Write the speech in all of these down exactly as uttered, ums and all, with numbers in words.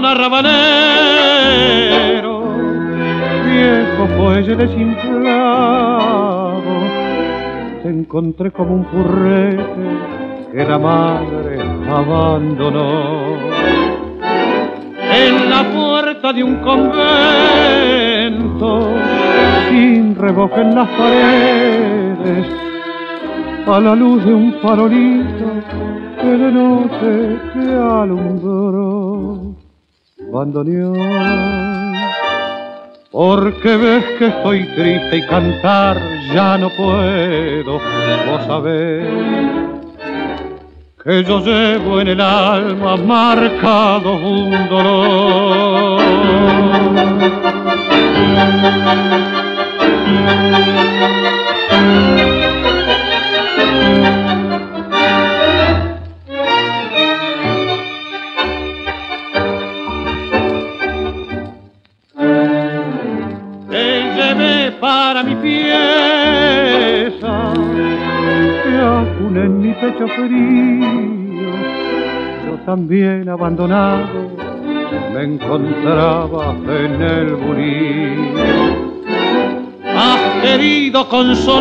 alma rabanero, viejo fuelle desinflado, te encontré como un purrete que la madre abandonó. En la puerta de un convento, sin revoque en las paredes, a la luz de un farolito que de noche te alumbró. Bandoneón, porque ves que estoy triste y cantar ya no puedo. Vos sabés que yo llevo en el alma marcado un dolor. Para mi pieza, te acuné en mi pecho frío. Yo también abandonado me encontraba en el burí. Has querido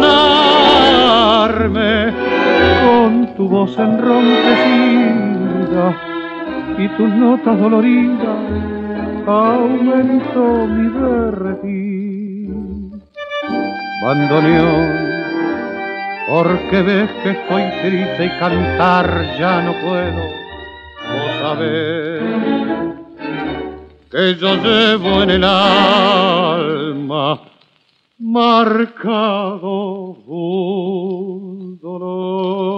consolarme con tu voz enronquecida y tus notas doloridas aumentó mi berretín. Bandoneón, porque ves que estoy triste y cantar ya no puedo. Vos sabés que yo llevo en el alma marcado un dolor.